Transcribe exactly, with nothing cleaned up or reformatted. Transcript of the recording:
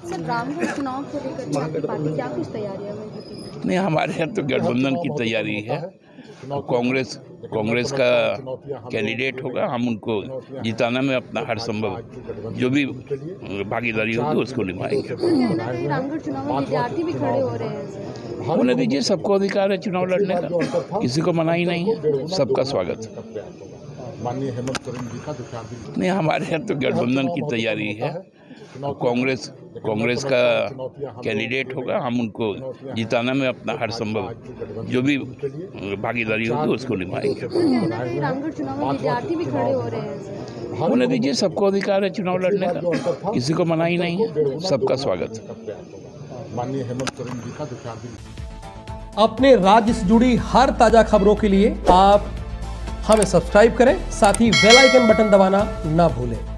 Sir, Ramgarh चुनाव को लेकर आपकी पार्टी क्या कुछ तैयारियां में जुटी? नहीं, हमारे यहाँ तो गठबंधन की तैयारी है। तो कांग्रेस कांग्रेस का कैंडिडेट होगा, हम उनको जिताने में अपना हर संभव जो भी भागीदारी होगी उसको निभाएंगे। रामगढ़ चुनाव में विद्यार्थी भी खड़े हो रहे हैं। होने दीजिए, सबको अधिकार है चुनाव लड़ने का, किसी को मना ही नहीं है, सबका स्वागत है। माननीय हेमंत सोरेन जी का दो चार दिन नहीं, हमारे यहाँ तो गठबंधन की तैयारी है। तो कांग्रेस कांग्रेस का कैंडिडेट होगा, हम उनको जिताने में अपना हर संभव जो भी भागीदारी होगी उसको निभाएंगे। रामगढ़ चुनाव में विद्यार्थी भी खड़े हो रहे हैं। होने दीजिए, सबको अधिकार है चुनाव लड़ने का, किसी को मना ही नहीं है, सबका स्वागत है। माननीय हेमंत सोरेन जी का दो चार दिन। अपने राज्य से जुड़ी हर ताजा खबरों के लिए आप हमें सब्सक्राइब करें, साथ ही बेल आइकन बटन दबाना ना भूलें।